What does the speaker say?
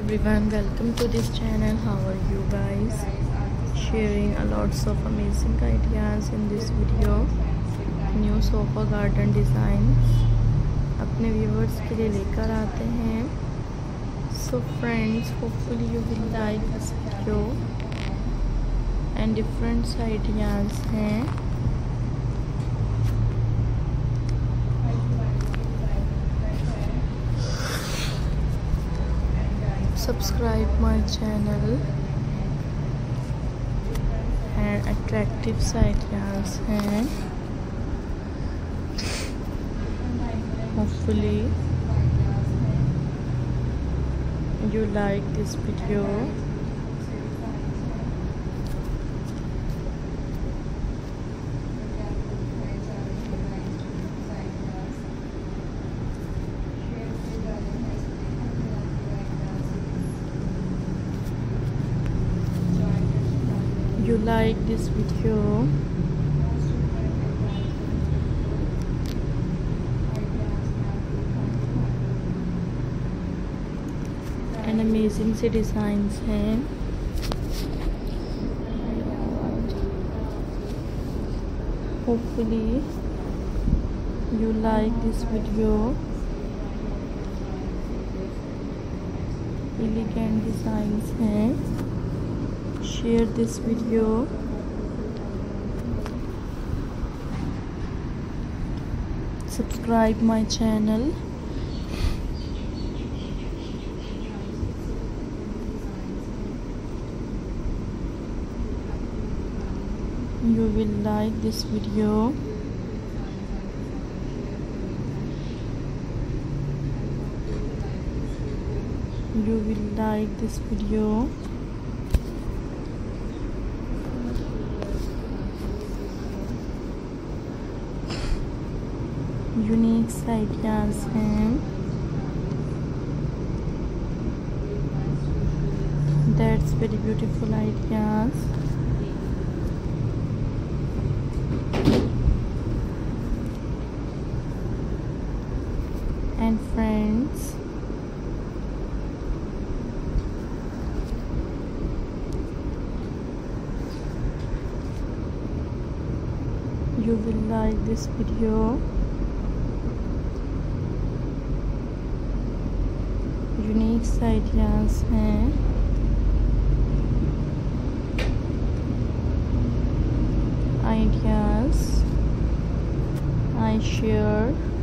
everyone, welcome to this channel. How are you guys? Sharing a lots of amazing ideas in this video. New sofa garden design अपने viewers के लिए लेकर आते हैं. So friends, hopefully you will like this video and different ideas हैं. Subscribe my channel and attractive ideas and hopefully you like this video. You like this video. And amazing से designs हैं. Hopefully you like this video. Elegant designs हैं. Share this video. Subscribe my channel. You will like this video. You will like this video. Unique ideas हैं. That's very beautiful ideas. And friends, you will like this video. Unique ideas हैं. Ideas I share